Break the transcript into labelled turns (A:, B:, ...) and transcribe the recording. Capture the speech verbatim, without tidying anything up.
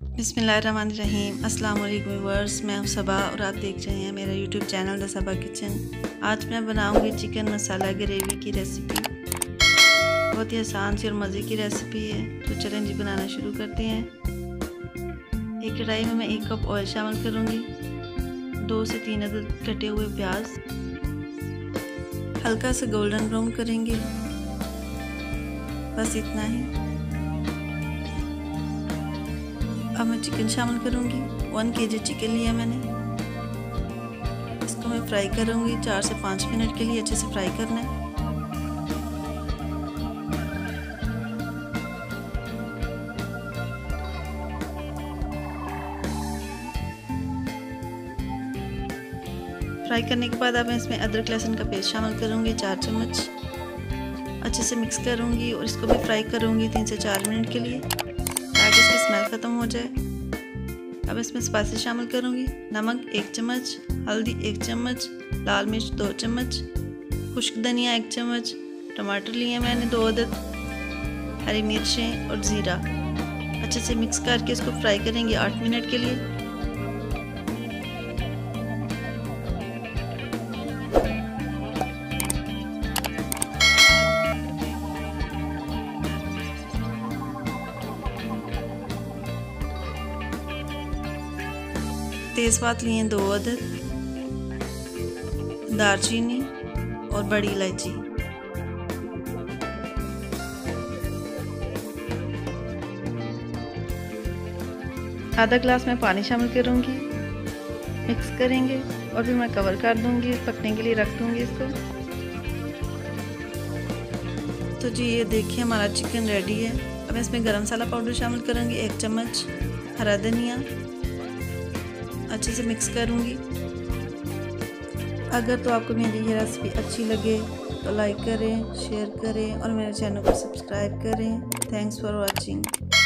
A: बिस्मिल्लाहिर्रहमानिर्रहीम। अस्सलाम वालेकुम व्यूअर्स, मैं हूं सबा और आप देख रहे हैं मेरा YouTube channel the Saba kitchen. आज मैं बनाऊंगी चिकन मसाला ग्रेवी की रेसिपी। बहुत ही आसान सी और मज़े की रेसिपी है, तो चलें जी बनाना शुरू करते हैं। एक कढ़ाई में मैं एक कप ऑयल शामिल करूंगी, दो से तीन अदद कटे हुए प्याज, हल्का सा गोल्डन ब्राउन करेंगे, बस इतना ही। अब मैं चिकन शामिल करूंगी। वन केजी चिकन लिया मैंने, इसको मैं फ्राई करूंगी। चार से पाँच मिनट के लिए अच्छे से फ्राई करना है। फ्राई करने के बाद अब मैं इसमें अदरक लहसुन का पेस्ट शामिल करूंगी, चार चम्मच। अच्छे से मिक्स करूंगी और इसको भी फ्राई करूंगी तीन से चार मिनट के लिए, ताकि इसकी स्मेल ख़त्म हो जाए। अब इसमें स्पाइसेस शामिल करूंगी। नमक एक चम्मच, हल्दी एक चम्मच, लाल मिर्च दो चम्मच, खुश्क धनिया एक चम्मच, टमाटर लिए मैंने दो अदद, हरी मिर्चें और ज़ीरा। अच्छे से मिक्स करके इसको फ्राई करेंगे आठ मिनट के लिए। तेज़पात लिए दो अदद, दालचीनी और बड़ी इलायची। आधा ग्लास में पानी शामिल करूंगी, मिक्स करेंगे और फिर मैं कवर कर दूंगी, पकने के लिए रख दूंगी इसको। तो जी ये देखिए हमारा चिकन रेडी है। अब इसमें गरम मसाला पाउडर शामिल करूंगी एक चम्मच, हरा धनिया, अच्छे से मिक्स करूंगी। अगर तो आपको मेरी ये रेसिपी अच्छी लगे तो लाइक करें, शेयर करें और मेरे चैनल को सब्सक्राइब करें। Thanks for watching.